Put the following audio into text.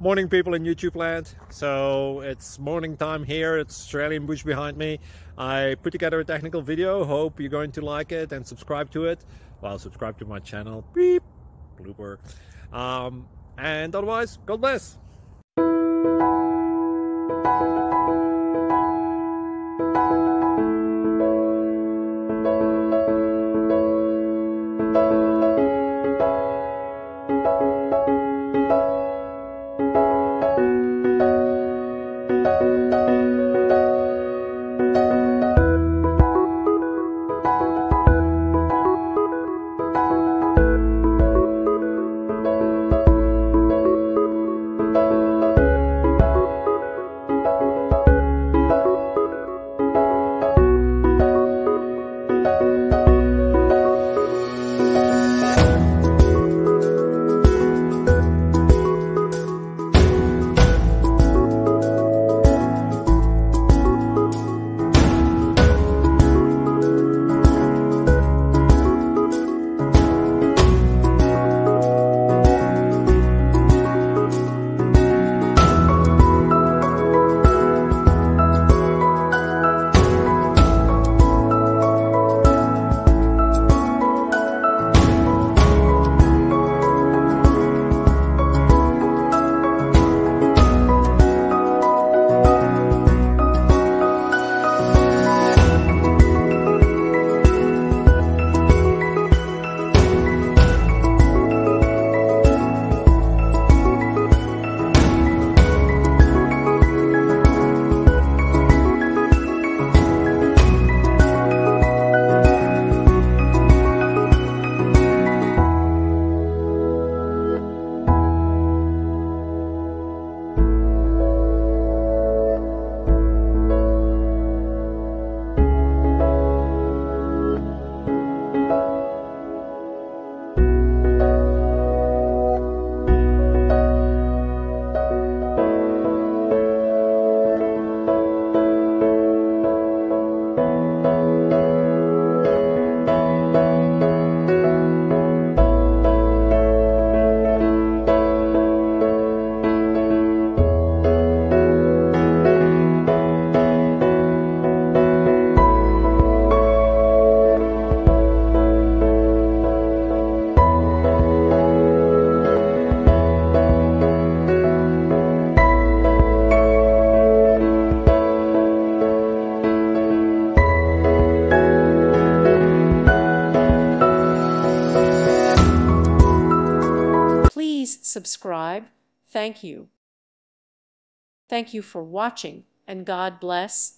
Morning, people in YouTube land. So it's morning time here. It's Australian bush behind me. I put together a technical video. Hope you're going to like it and subscribe to it. Well, subscribe to my channel. Beep, blooper. And otherwise, God bless. Please subscribe. Thank you. Thank you for watching, and God bless.